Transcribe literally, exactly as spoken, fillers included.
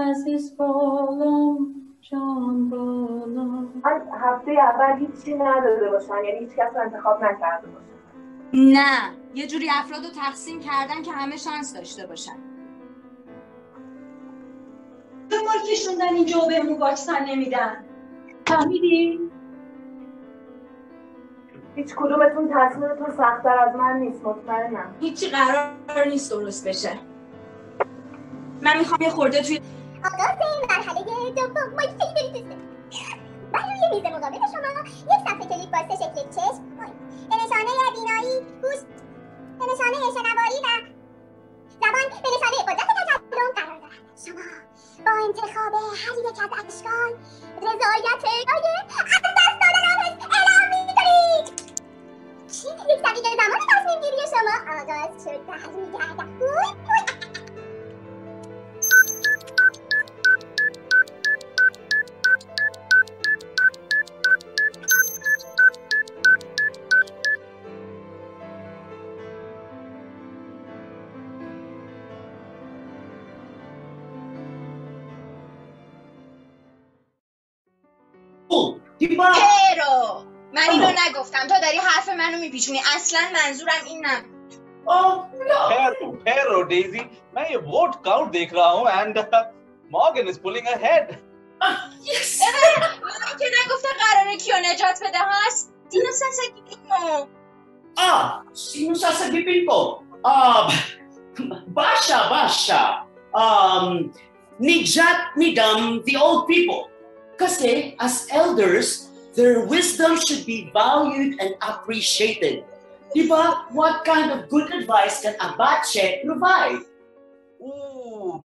as is بالام جان بالام. من هفته اول هیچی نداده باشن، یعنی هیچ کس رو انتخاب نکرده باشن. نه، یه جوری افراد رو تقسیم کردن که همه شانس داشته باشن. به مال کشوندن اینجا و بهمون واکسن نمیدن. فهمیدی؟ هیچ کدومتون تصمیمتون سخت‌تر از من نیست، مطمئنم. هیچی قرار نیست درست بشه. من میخوام یه خورده توی آغاز مرحله دوم ما خیلی دوسته. من روی میز مقابل شما یک صفحه کلیک با سه شکل چشم به نشانه بینایی، گوش به نشانه شنوایی و زبان به نشانه قدرت تکلم قرار دارد. شما با انتخاب هر یک از اشکال رضایت از دست دادن آن اعلام می‌کنید. یک دقیقه زمان تصمیم گیری شما آغاز شد. برمیگردم. پیرو، من اینو نگفتم، تو داری حرف منو میپیچونی. اصلا منظورم این نبود. پیرو پیرو دیزی، من یه ووت کاؤنت دیکھ رہا ہوں and Morgan is pulling ahead. یس. من که نگفتم قراره کیو نجات بده هست. دینو ساساگیپینو. آه دینو ساساگیپینو. آه باشا باشا. Um, نجات میدم the old people. Kasi as elders, their wisdom should be valued and appreciated. Diba, what kind of good advice can a bache provide?